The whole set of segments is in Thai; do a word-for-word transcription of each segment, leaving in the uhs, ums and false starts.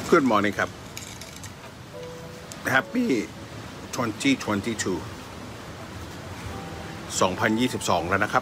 Good morning ครับ Happy สองพันยี่สิบสอง สองพันยี่สิบสองแล้วนะครับ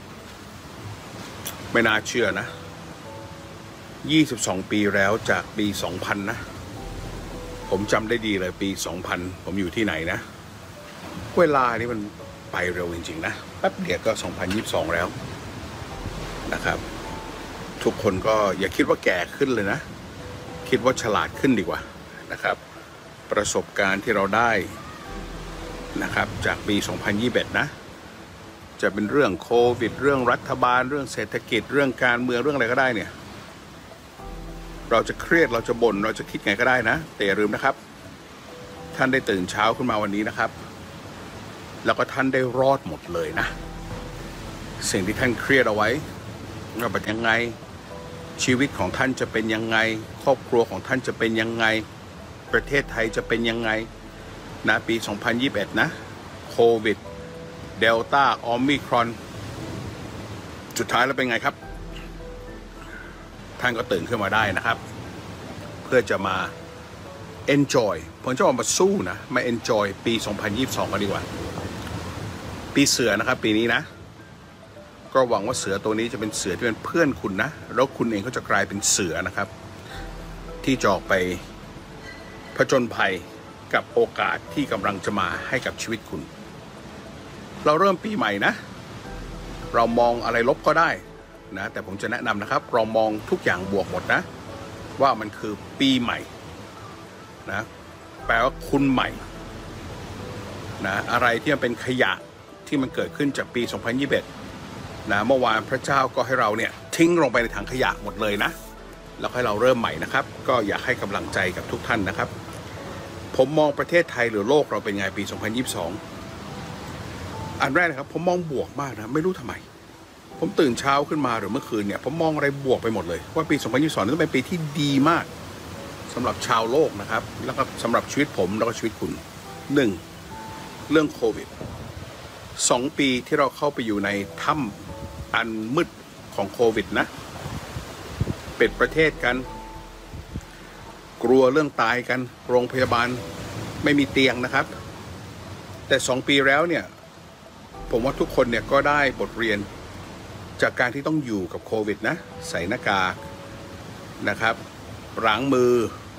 ไม่น่าเชื่อนะยี่สิบสองปีแล้วจากปีสองพันนะผมจำได้ดีเลยปีสองพันผมอยู่ที่ไหนนะเวลานี่มันไปเร็วจริงๆนะแป๊บเดียวก็สองพันยี่สิบสองแล้วนะครับทุกคนก็อย่าคิดว่าแก่ขึ้นเลยนะคิดว่าฉลาดขึ้นดีกว่านะครับประสบการณ์ที่เราได้นะครับจากปีสองพันยี่สิบเอ็ดนะจะเป็นเรื่องโควิดเรื่องรัฐบาลเรื่องเศรษฐกิจเรื่องการเมืองเรื่องอะไรก็ได้เนี่ยเราจะเครียดเราจะบ่นเราจะคิดไงก็ได้นะแต่อย่าลืมนะครับท่านได้ตื่นเช้าขึ้นมาวันนี้นะครับแล้วก็ท่านได้รอดหมดเลยนะสิ่งที่ท่านเครียดเอาไว้ว่าเป็นยังไงชีวิตของท่านจะเป็นยังไงครอบครัวของท่านจะเป็นยังไงประเทศไทยจะเป็นยังไงนะปีสองพันยี่สิบเอ็ดนะโควิดเดลต้าออมิครอนสุดท้ายแล้วเป็นไงครับท่านก็ตื่นขึ้นมาได้นะครับเพื่อจะมา enjoy ผมจะบอกมาสู้นะมา enjoy ปีสองพันยี่สิบสองกันดีกว่าปีเสือนะครับปีนี้นะก็หวังว่าเสือตัวนี้จะเป็นเสือที่เป็นเพื่อนคุณนะแล้วคุณเองก็จะกลายเป็นเสือนะครับที่จะออกไปผจญภัยกับโอกาสที่กำลังจะมาให้กับชีวิตคุณเราเริ่มปีใหม่นะเรามองอะไรลบก็ได้นะแต่ผมจะแนะนำนะครับเรามองทุกอย่างบวกหมดนะว่ามันคือปีใหม่นะแปลว่าคุณใหม่นะอะไรที่มันเป็นขยะที่มันเกิดขึ้นจากปีสองพันยี่สิบเอ็ดนะเมื่อวานพระเจ้าก็ให้เราเนี่ยทิ้งลงไปในถังขยะหมดเลยนะแล้วให้เราเริ่มใหม่นะครับก็อยากให้กำลังใจกับทุกท่านนะครับผมมองประเทศไทยหรือโลกเราเป็นไงปีสองพันยี่สิบสองอันแรกนะครับผมมองบวกมากนะไม่รู้ทำไมผมตื่นเช้าขึ้นมาหรือเมื่อคืนเนี่ยผมมองอะไรบวกไปหมดเลยว่าปีสองพันยี่สิบสองนั้นเป็นปีที่ดีมากสำหรับชาวโลกนะครับแล้วก็สำหรับชีวิตผมแล้วก็ชีวิตคุณหนึ่งเรื่องโควิดสองปีที่เราเข้าไปอยู่ในถ้ำอันมืดของโควิดนะปิดประเทศกันกลัวเรื่องตายกันโรงพยาบาลไม่มีเตียงนะครับแต่สองปีแล้วเนี่ยผมว่าทุกคนเนี่ยก็ได้บทเรียนจากการที่ต้องอยู่กับโควิดนะใส่หน้ากากนะครับล้างมือ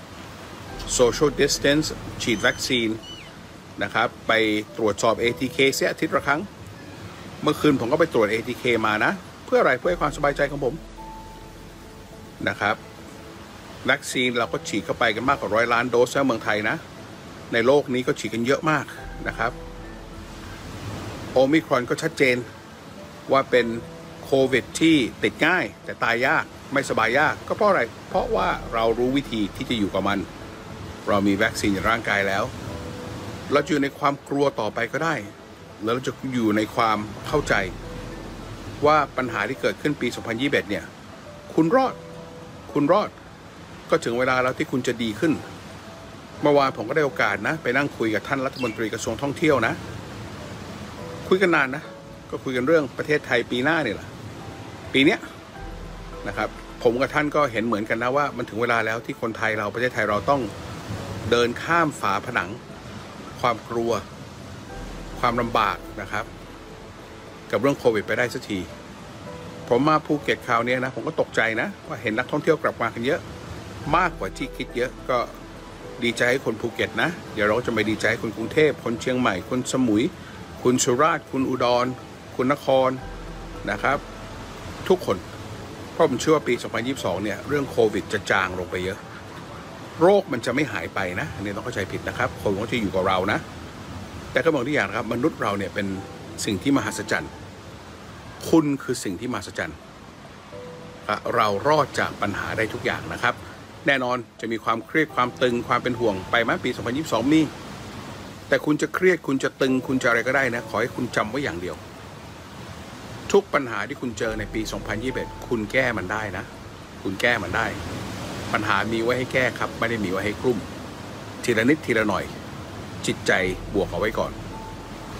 social distance ฉีดวัคซีนนะครับไปตรวจสอบ เอ ที เค เสียอาทิตย์ละครั้งเมื่อคืนผมก็ไปตรวจ เอ ที เค มานะเพื่ออะไรเพื่อให้ความสบายใจของผมนะครับวัคซีนเราก็ฉีดเข้าไปกันมากกว่าร้อยล้านโดสในเมืองไทยนะในโลกนี้ก็ฉีดกันเยอะมากนะครับโอมิครอนก็ชัดเจนว่าเป็นโควิดที่ติดง่ายแต่ตายยากไม่สบายยากก็เพราะอะไรเพราะว่าเรารู้วิธีที่จะอยู่กับมันเรามีวัคซีนในร่างกายแล้วเราอยู่ในความกลัวต่อไปก็ได้แล้วเราจะอยู่ในความเข้าใจว่าปัญหาที่เกิดขึ้นปีสองพันยี่สิบเอ็ดเนี่ยคุณรอดคุณรอดก็ถึงเวลาแล้วที่คุณจะดีขึ้นเมื่อวานผมก็ได้โอกาสนะไปนั่งคุยกับท่านรัฐมนตรีกระทรวงท่องเที่ยวนะคุยกันนานนะก็คุยกันเรื่องประเทศไทยปีหน้าเนี่ยแหละปีเนี้ยนะครับผมกับท่านก็เห็นเหมือนกันนะว่ามันถึงเวลาแล้วที่คนไทยเราประเทศไทยเราต้องเดินข้ามฝาผนังความกลัวความลำบากนะครับกับเรื่องโควิดไปได้สักทีผมมาภูเก็ตคราวนี้นะผมก็ตกใจนะว่าเห็นนักท่องเที่ยวกลับมากันเยอะมากกว่าที่คิดเยอะก็ดีใจให้คนภูเก็ตนะเดี๋ยวเราจะไปดีใจคนกรุงเทพคนเชียงใหม่คนสมุยคุณสุราษฎร์คุณอุดรคุณนครนะครับทุกคนเพราะผมเชื่อว่าปีสองพันยี่สิบสองเนี่ยเรื่องโควิดจะจางลงไปเยอะโรคมันจะไม่หายไปนะอันนี้ต้องเข้าใจผิดนะครับคนก็จะอยู่กับเรานะแต่ก็บอกที่อย่างนะครับมนุษย์เราเนี่ยเป็นสิ่งที่มหัศจรรย์คุณคือสิ่งที่มหัศจรรย์เรารอดจากปัญหาได้ทุกอย่างนะครับแน่นอนจะมีความเครียดความตึงความเป็นห่วงไปไหมปีสองพันยี่สิบสองมีแต่คุณจะเครียดคุณจะตึงคุณจะอะไรก็ได้นะขอให้คุณจำไว้อย่างเดียวทุกปัญหาที่คุณเจอในปีสองพันยี่สิบเอ็ดคุณแก้มันได้นะคุณแก้มันได้ปัญหามีไว้ให้แก้ครับไม่ได้มีไว้ให้กลุ่มทีละนิดทีละหน่อยจิตใจบวกเอาไว้ก่อน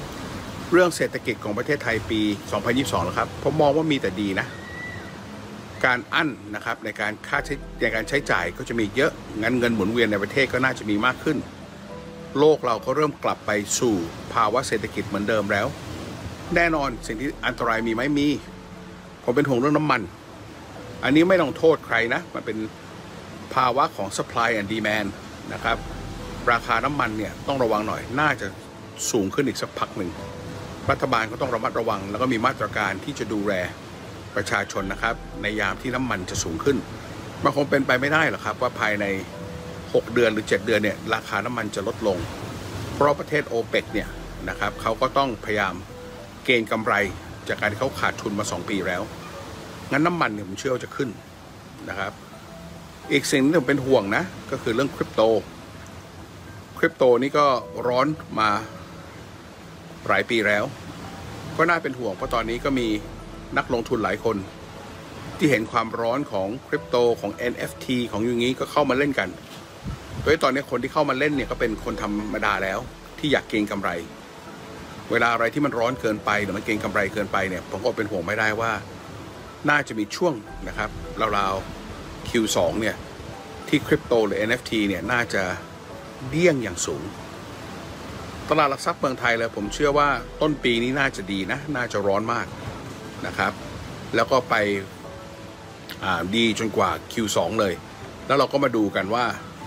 เรื่องเศรษฐกิจของประเทศไทยปีสองพันยี่สิบสองแล้วครับผมมองว่ามีแต่ดีนะการอั้นนะครับในการค่าใช้ในการใช้จ่ายก็จะมีเยอะงั้นเงินหมุนเวียนในประเทศก็น่าจะมีมากขึ้นโลกเราก็เริ่มกลับไปสู่ภาวะเศรษฐกิจเหมือนเดิมแล้วแน่นอนสิ่งที่อันตรายมีไหมมีผมเป็นห่วงเรื่องน้ำมันอันนี้ไม่ต้องโทษใครนะมันเป็นภาวะของ supply and demand นะครับราคาน้ำมันเนี่ยต้องระวังหน่อยน่าจะสูงขึ้นอีกสักพักหนึ่งรัฐบาลก็ต้องระมัดระวังแล้วก็มีมาตรการที่จะดูแลประชาชนนะครับในยามที่น้ำมันจะสูงขึ้นมันคงเป็นไปไม่ได้หรอกครับว่าภายในหกเดือนหรือเจ็ดเดือนเนี่ยราคาน้ำมันจะลดลงเพราะประเทศโอเปกเนี่ยนะครับเขาก็ต้องพยายามเก็งกำไรจากการที่เขาขาดทุนมาสองปีแล้วงั้นน้ำมันเนี่ยผมเชื่อว่าจะขึ้นนะครับอีกสิ่งที่ผมเป็นห่วงนะก็คือเรื่องคริปโตคริปโตนี่ก็ร้อนมาหลายปีแล้วก็น่าเป็นห่วงเพราะตอนนี้ก็มีนักลงทุนหลายคนที่เห็นความร้อนของคริปโตของ เอ็น เอฟ ที ของอย่างนี้ก็เข้ามาเล่นกันโดยตอนนี้คนที่เข้ามาเล่นเนี่ยก็เป็นคนธรรมดาแล้วที่อยากเก็งกำไรเวลาอะไรที่มันร้อนเกินไปหรือมันเก็งกำไรเกินไปเนี่ยผมก็เป็นห่วงไม่ได้ว่าน่าจะมีช่วงนะครับราวๆ คิว สอง เนี่ยที่คริปโตหรือ เอ็น เอฟ ที เนี่ยน่าจะเดี้ยงอย่างสูงตลาดหลักทรัพย์เมืองไทยเลยผมเชื่อว่าต้นปีนี้น่าจะดีนะน่าจะร้อนมากนะครับแล้วก็ไปดีจนกว่า คิว สอง เลยแล้วเราก็มาดูกันว่า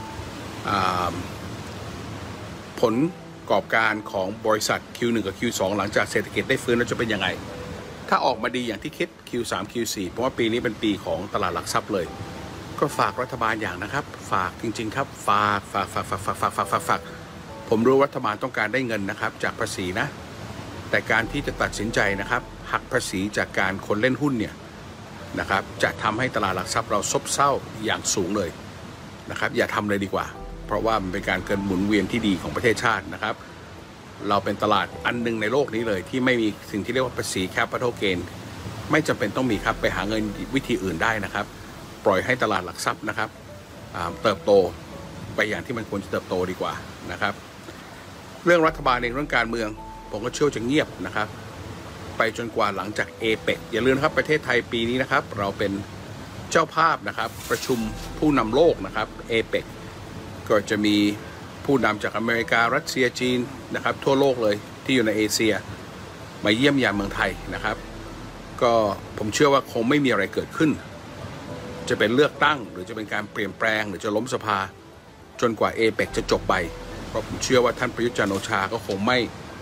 ผลประกอบการของบริษัท คิว หนึ่ง กับ คิว สอง หลังจากเศรษฐกิจได้ฟื้นแล้วจะเป็นยังไงถ้าออกมาดีอย่างที่คิด คิว สาม คิว สี่ เพราะว่าปีนี้เป็นปีของตลาดหลักทรัพย์เลยก็ฝากรัฐบาลอย่างนะครับฝากจริงๆครับฝากฝากฝากฝากฝากฝากฝากฝากฝากผมรู้รัฐบาลต้องการได้เงินนะครับจากภาษีนะแต่การที่จะตัดสินใจนะครับหักภาษีจากการคนเล่นหุ้นเนี่ยนะครับจะทำให้ตลาดหลักทรัพย์เราซบเซาอย่างสูงเลยนะครับอย่าทำเลยดีกว่าเพราะว่ามันเป็นการเกินหมุนเวียนที่ดีของประเทศชาตินะครับเราเป็นตลาดอันนึงในโลกนี้เลยที่ไม่มีสิ่งที่เรียกว่าภาษี Capital Gain ไม่จำเป็นต้องมีครับไปหาเงินวิธีอื่นได้นะครับปล่อยให้ตลาดหลักทรัพย์นะครับเติบโตไปอย่างที่มันควรจะเติบโตดีกว่านะครับเรื่องรัฐบาลเองเรื่องการเมืองผมก็เชื่อจะเงียบนะครับไปจนกว่าหลังจากเอเปกอย่าลืมนะครับประเทศไทยปีนี้นะครับเราเป็นเจ้าภาพนะครับประชุมผู้นำโลกนะครับเอเปกก็จะมีผู้นำจากอเมริการัสเซียจีนนะครับทั่วโลกเลยที่อยู่ในเอเชียมาเยี่ยมยามเมืองไทยนะครับก็ผมเชื่อว่าคงไม่มีอะไรเกิดขึ้นจะเป็นเลือกตั้งหรือจะเป็นการเปลี่ยนแปลงหรือจะล้มสภาจนกว่าเอเปกจะจบไปเพราะผมเชื่อว่าท่านประยุทธ์จันทร์โอชาก็คงไม่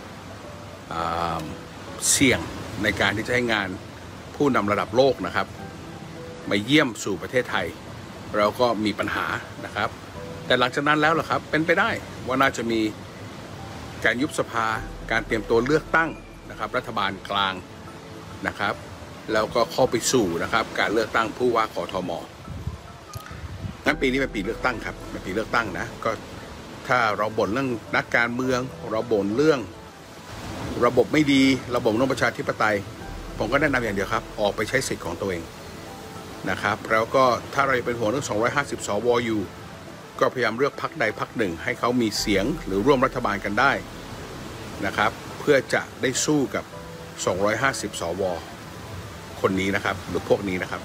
เสี่ยงในการที่จะให้งานผู้นำระดับโลกนะครับมาเยี่ยมสู่ประเทศไทยเราก็มีปัญหานะครับแต่หลังจากนั้นแล้วล่ะครับเป็นไปได้ว่าน่าจะมีการยุบสภาการเตรียมตัวเลือกตั้งนะครับรัฐบาลกลางนะครับแล้วก็เข้าไปสู่นะครับการเลือกตั้งผู้ว่ากทม.งั้นปีนี้เป็นปีเลือกตั้งครับเป็นปีเลือกตั้งนะก็ถ้าเราบ่นเรื่องนักการเมืองเราบ่นเรื่องระบบไม่ดีระบบนประชาธิปไตยผมก็แนะนำอย่างเดียวครับออกไปใช้สิทธิ์ของตัวเองนะครับแล้วก็ถ้าเราเป็นห่วงเรื่องสองร้อยห้าสิบสวอยู่ก็พยายามเลือกพรรคใดพรรคหนึ่งให้เขามีเสียงหรือร่วมรัฐบาลกันได้นะครับเพื่อจะได้สู้กับสองร้อยห้าสิบสวคนนี้นะครับหรือพวกนี้นะครับ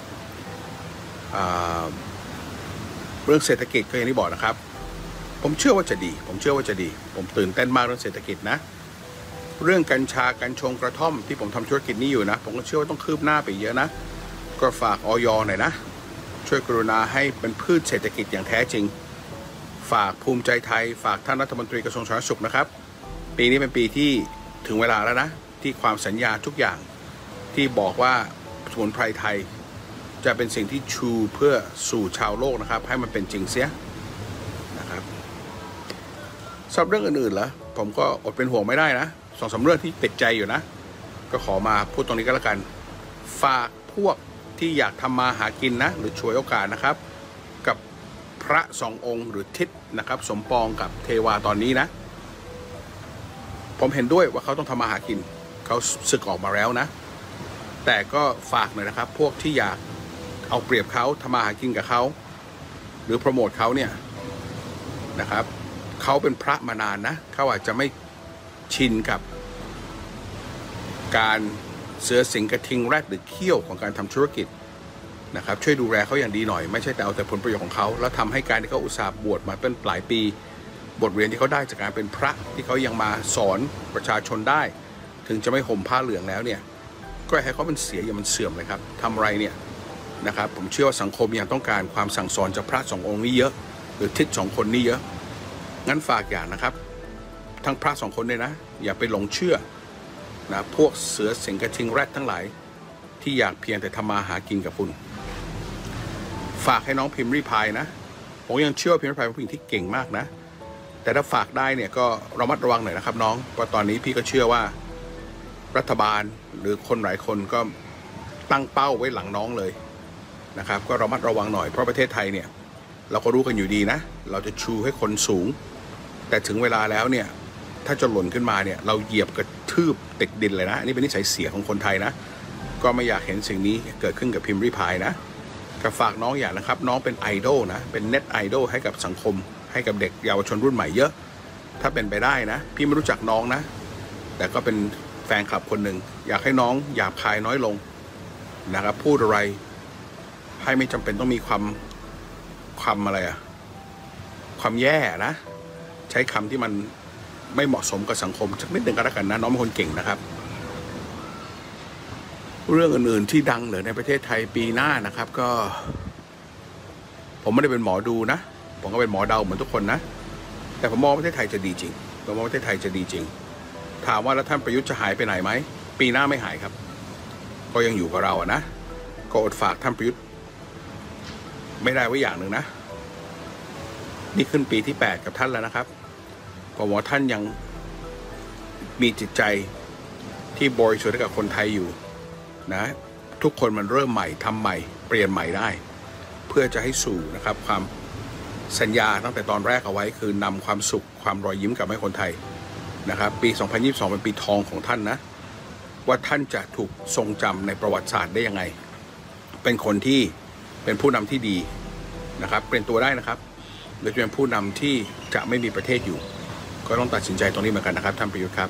เรื่องเศรษฐกิจก็อย่างที่บอกนะครับผมเชื่อว่าจะดีผมเชื่อว่าจะดีผมตื่นเต้นมากเรื่องเศรษฐกิจนะเรื่องกัญชากัญชงกระท่อมที่ผมทำธุรกิจนี้อยู่นะผมก็เชื่อว่าต้องคืบหน้าไปเยอะนะก็ฝากอย.หน่อยนะช่วยกรุณาให้เป็นพืชเศรษฐกิจอย่างแท้จริงฝากภูมิใจไทยฝากท่านรัฐมนตรีกระทรวงสาธารณสุขนะครับปีนี้เป็นปีที่ถึงเวลาแล้วนะที่ความสัญญาทุกอย่างที่บอกว่าสมุนไพรไทยจะเป็นสิ่งที่ชูเพื่อสู่ชาวโลกนะครับให้มันเป็นจริงเสียนะครับสำหรับเรื่องอื่นๆเหรอผมก็อดเป็นห่วงไม่ได้นะสองสามเรื่องที่ติดใจอยู่นะก็ขอมาพูดตรงนี้ก็แล้วกันฝากพวกที่อยากทำมาหากินนะหรือฉวยโอกาสนะครับกับพระสององค์หรือทิศนะครับสมปองกับเทวาตอนนี้นะผมเห็นด้วยว่าเขาต้องทำมาหากินเขาสึกออกมาแล้วนะแต่ก็ฝากหน่อยนะครับพวกที่อยากเอาเปรียบเขาทำมาหากินกับเขาหรือโปรโมทเขาเนี่ยนะครับเขาเป็นพระมานานนะเขาอาจจะไม่ชินกับการเสือสิงกระทิงแรดหรือเขี้ยวของการทำธุรกิจนะครับช่วยดูแลเขาอย่างดีหน่อยไม่ใช่แต่เอาแต่ผลประโยชน์ของเขาแล้วทำให้การที่เขาอุตส่าห์บวชมาเป็นหลายปีบทเรียนที่เขาได้จากการเป็นพระที่เขายังมาสอนประชาชนได้ถึงจะไม่ห่มผ้าเหลืองแล้วเนี่ยก็ให้เขาเป็นเสียอย่ามันเสื่อมเลยครับทำไรเนี่ยนะครับผมเชื่อว่าสังคมยังต้องการความสั่งสอนจากพระสององค์นี้เยอะหรือทิศสองคนนี้เยอะงั้นฝากอย่างนะครับทั้งพระสองคนเลยนะอย่าไปหลงเชื่อนะพวกเสือสิงกระทิงแรดทั้งหลายที่อยากเพียงแต่ทำมาหากินกับคุณฝากให้น้องพิมพ์ริพายนะผมยังเชื่อพิมพ์ริพายเป็นผู้หญิงที่เก่งมากนะแต่ถ้าฝากได้เนี่ยก็ระมัดระวังหน่อยนะครับน้องเพราะตอนนี้พี่ก็เชื่อว่ารัฐบาลหรือคนหลายคนก็ตั้งเป้าไว้หลังน้องเลยนะครับก็ระมัดระวังหน่อยเพราะประเทศไทยเนี่ยเราก็รู้กันอยู่ดีนะเราจะชูให้คนสูงแต่ถึงเวลาแล้วเนี่ยถ้าจะหล่นขึ้นมาเนี่ยเราเหยียบกระทืบติดดินเลยนะอันนี้เป็นนิสัยเสียของคนไทยนะก็ไม่อยากเห็นสิ่งนี้เกิดขึ้นกับพิมพ์ริพายนะก็ฝากน้องอย่างนะครับน้องเป็นไอดอลนะเป็นเน็ตไอดอลให้กับสังคมให้กับเด็กเยาวชนรุ่นใหม่เยอะถ้าเป็นไปได้นะพี่ไม่รู้จักน้องนะแต่ก็เป็นแฟนคลับคนหนึ่งอยากให้น้องหยาบคายน้อยลงนะครับพูดอะไรให้ไม่จำเป็นต้องมีความความอะไรอะความแย่นะใช้คำที่มันไม่เหมาะสมกับสังคมสักนิดหนึ่งก็แล้วกันนะน้องเป็นคนเก่งนะครับเรื่องอื่นๆที่ดังเหลือในประเทศไทยปีหน้านะครับก็ผมไม่ได้เป็นหมอดูนะผมก็เป็นหมอเดาเหมือนทุกคนนะแต่ผมมองประเทศไทยจะดีจริงผมมองประเทศไทยจะดีจริงถามว่าแล้วท่านประยุทธ์จะหายไปไหนไหมปีหน้าไม่หายครับก็ยังอยู่กับเราอะนะก็อดฝากท่านประยุทธ์ไม่ได้ไว้อย่างหนึ่งนะนี่ขึ้นปีที่แปดกับท่านแล้วนะครับผมว่าท่านยังมีจิตใจที่บริสุทธิ์กับคนไทยอยู่นะทุกคนมันเริ่มใหม่ทำใหม่เปลี่ยนใหม่ได้เพื่อจะให้สู่นะครับความสัญญาตั้งแต่ตอนแรกเอาไว้คือนำความสุขความรอยยิ้มกลับให้คนไทยนะครับปีสองพันยี่สิบสองเป็นปีทองของท่านนะว่าท่านจะถูกทรงจำในประวัติศาสตร์ได้ยังไงเป็นคนที่เป็นผู้นำที่ดีนะครับเป็นตัวได้นะครับหรือจะเป็นผู้นำที่จะไม่มีประเทศอยู่ก็ต้องตัดสินใจตรงนี้เหมือนกันนะครับท่านประยุทธ์ครับ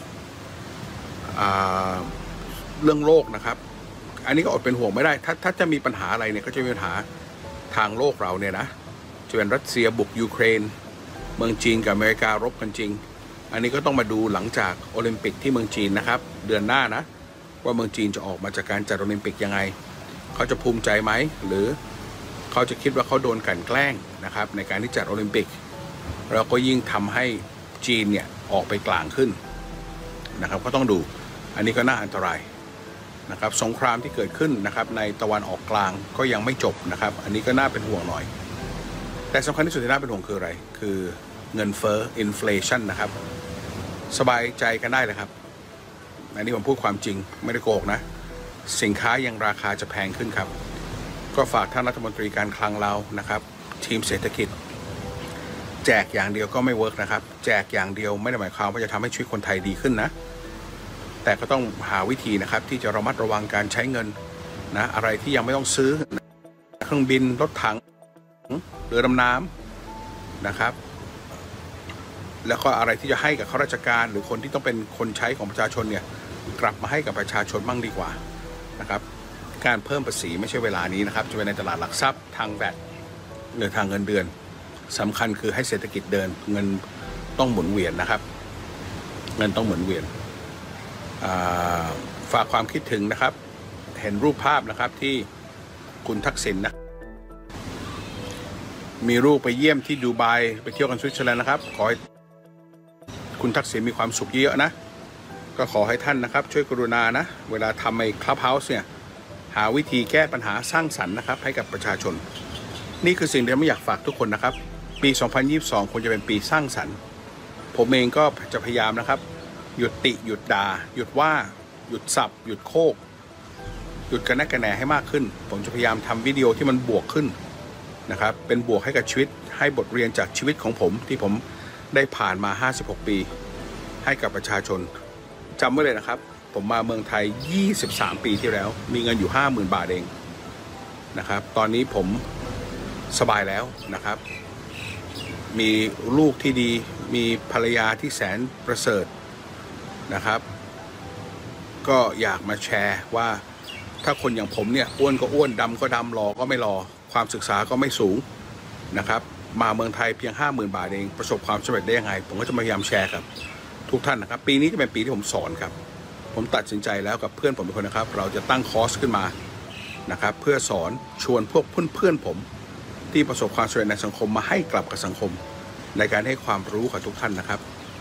เรื่องโลกนะครับอันนี้ก็อดเป็นห่วงไม่ได้ถ้าถ้าจะมีปัญหาอะไรเนี่ยก็จะมีปัญหาทางโลกเราเนี่ยนะจะเป็นรัสเซียบุกยูเครนเมืองจีนกับอเมริการบกันจริงอันนี้ก็ต้องมาดูหลังจากโอลิมปิกที่เมืองจีนนะครับเดือนหน้านะว่าเมืองจีนจะออกมาจากการจัดโอลิมปิกยังไงเขาจะภูมิใจไหมหรือเขาจะคิดว่าเขาโดนกลั่นแกล้งนะครับในการที่จัดโอลิมปิกเราก็ยิ่งทำให้จีนเนี่ยออกไปกลางขึ้นนะครับก็ต้องดูอันนี้ก็น่าอันตรายนะครับสงครามที่เกิดขึ้นนะครับในตะวันออกกลางก็ยังไม่จบนะครับอันนี้ก็น่าเป็นห่วงหน่อยแต่สำคัญที่สุดที่น่าเป็นห่วงคืออะไรคือเงินเฟ้ออินฟลชันนะครับสบายใจกันได้เลยครับอันนี้ผมพูดความจริงไม่ได้โกหกนะสินค้ายังราคาจะแพงขึ้นครับก็ฝากท่านรัฐมนตรีการคลังเรานะครับทีมเศรษฐกิจแจกอย่างเดียวก็ไม่เวิร์กนะครับแจกอย่างเดียวไม่ได้หมายความว่าจะทำให้ชีวิตคนไทยดีขึ้นนะแต่ก็ต้องหาวิธีนะครับที่จะระมัดระวังการใช้เงินนะอะไรที่ยังไม่ต้องซื้อเครื่องบินรถถังเรือดำน้ำนะครับแล้วก็อะไรที่จะให้กับข้าราชการหรือคนที่ต้องเป็นคนใช้ของประชาชนเนี่ยกลับมาให้กับประชาชนบ้างดีกว่านะครับการเพิ่มภาษีไม่ใช่เวลานี้นะครับจะเป็นในตลาดหลักทรัพย์ทางแวดหรือทางเงินเดือนสำคัญคือให้เศรษฐกิจเดินเงินต้องหมุนเวียนนะครับเงินต้องหมุนเวียนฝากความคิดถึงนะครับเห็นรูปภาพนะครับที่คุณทักษิณนะมีลูกไปเยี่ยมที่ดูไบไปเที่ยวกันสวิตเซอร์แลนด์นะครับขอให้คุณทักษิณมีความสุขเยอะๆนะก็ขอให้ท่านนะครับช่วยกรุณานะเวลาทำไอ้คลับเฮาส์เนี่ยหาวิธีแก้ปัญหาสร้างสรรค์นะครับให้กับประชาชนนี่คือสิ่งที่ไม่อยากฝากทุกคนนะครับปีสองพันยี่สิบสองควรจะเป็นปีสร้างสรรค์ผมเองก็จะพยายามนะครับหยุดติหยุดด่าหยุดว่าหยุดสับหยุดโคกหยุดกันแนกกันแหนให้มากขึ้นผมจะพยายามทำวิดีโอที่มันบวกขึ้นนะครับเป็นบวกให้กับชีวิตให้บทเรียนจากชีวิตของผมที่ผมได้ผ่านมาห้าสิบหกปีให้กับประชาชนจำไว้เลยนะครับผมมาเมืองไทยยี่สิบสามปีที่แล้วมีเงินอยู่ ห้าหมื่น บาทเองนะครับตอนนี้ผมสบายแล้วนะครับมีลูกที่ดีมีภรรยาที่แสนประเสริฐนะครับก็อยากมาแชร์ว่าถ้าคนอย่างผมเนี่ยอ้วนก็อ้วนดำก็ดำรอก็ไม่รอความศึกษาก็ไม่สูงนะครับมาเมืองไทยเพียง ห้าหมื่น บาทเองประสบความสำเร็จได้ยังไงผมก็จะพยายามแชร์ครับทุกท่านนะครับปีนี้จะเป็นปีที่ผมสอนครับผมตัดสินใจแล้วกับเพื่อนผมเป็นคนนะครับเราจะตั้งคอร์สขึ้นมานะครับเพื่อสอนชวนพวกเพื่อนๆผมที่ประสบความสำเร็จในสังคมมาให้กลับกับสังคมในการให้ความรู้กับทุกท่านนะครับ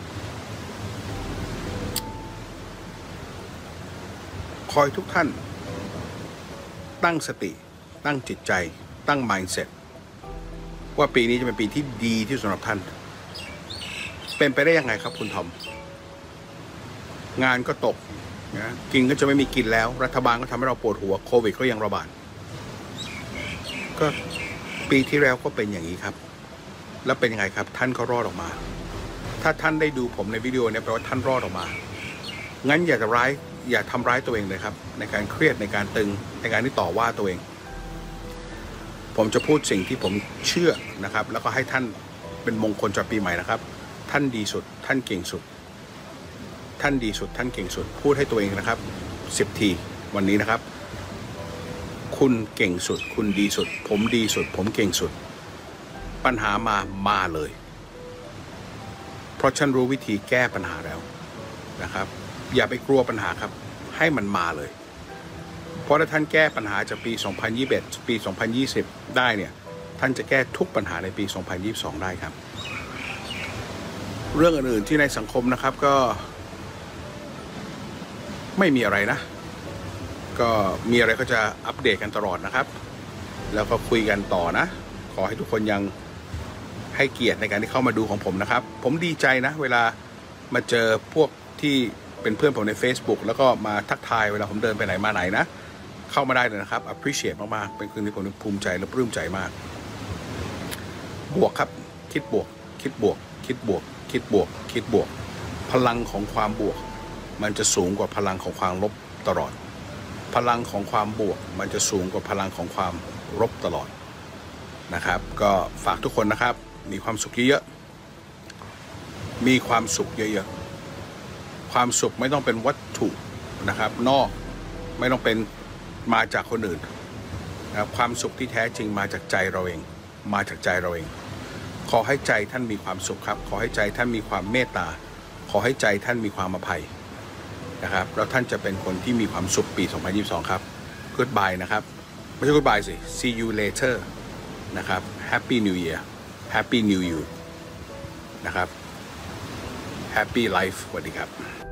คอยทุกท่านตั้งสติตั้งจิตใจตั้ง mindset ว่าปีนี้จะเป็นปีที่ดีที่สำหรับท่านเป็นไปได้ยังไงครับคุณทอมงานก็ตกนะกินก็จะไม่มีกินแล้วรัฐบาลก็ทำให้เราปวดหัวโควิดก็ยังระบาดก็ปีที่แล้วก็เป็นอย่างนี้ครับแล้วเป็นยังไงครับท่านก็รอดออกมาถ้าท่านได้ดูผมในวิดีโอนี้แปลว่าท่านรอดออกมางั้นอย่าจะร้ายอย่าทำร้ายตัวเองเลยครับในการเครียดในการตึงในการที่ต่อว่าตัวเองผมจะพูดสิ่งที่ผมเชื่อนะครับแล้วก็ให้ท่านเป็นมงคลจากปีใหม่นะครับท่านดีสุดท่านเก่งสุดท่านดีสุดท่านเก่งสุดพูดให้ตัวเองนะครับสิบทีวันนี้นะครับคุณเก่งสุดคุณดีสุดผมดีสุดผมเก่งสุดปัญหามามาเลยเพราะฉันรู้วิธีแก้ปัญหาแล้วนะครับอย่าไปกลัวปัญหาครับให้มันมาเลยเพราะถ้าท่านแก้ปัญหาจากปีสองพันยี่สิบเอ็ดปีสองพันยี่สิบได้เนี่ยท่านจะแก้ทุกปัญหาในปีสองพันยี่สิบสองได้ครับเรื่องอื่นๆที่ในสังคมนะครับก็ไม่มีอะไรนะก็มีอะไรก็จะอัปเดตกันตลอดนะครับแล้วก็คุยกันต่อนะขอให้ทุกคนยังให้เกียรติในการที่เข้ามาดูของผมนะครับผมดีใจนะเวลามาเจอพวกที่เป็นเพื่อนผมใน Facebook แล้วก็มาทักทายเวลาผมเดินไปไหนมาไหนนะเข้ามาได้เลยนะครับ appreciate มากๆเป็นคืนที่ผมภูมิใจและปลื้มใจมากบวกครับคิดบวกคิดบวกคิดบวกคิดบวกคิดบวกพลังของความบวกมันจะสูงกว่าพลังของความลบตลอดพลังของความบวกมันจะสูงกว่าพลังของความลบตลอดนะครับก็ฝากทุกคนนะครับมีความสุขเยอะๆมีความสุขเยอะๆความสุขไม่ต้องเป็นวัตถุนะครับนอกไม่ต้องเป็นมาจากคนอื่นนะครับความสุขที่แท้จริงมาจากใจเราเองมาจากใจเราเองขอให้ใจท่านมีความสุขครับขอให้ใจท่านมีความเมตตาขอให้ใจท่านมีความอภัยนะครับแล้วท่านจะเป็นคนที่มีความสุขปีสองพันยี่สิบสองครับ Goodbye นะครับไม่ใช่ Goodbye สิ See you later นะครับ Happy New Year Happy New You นะครับ Happy Life สวัสดีครับ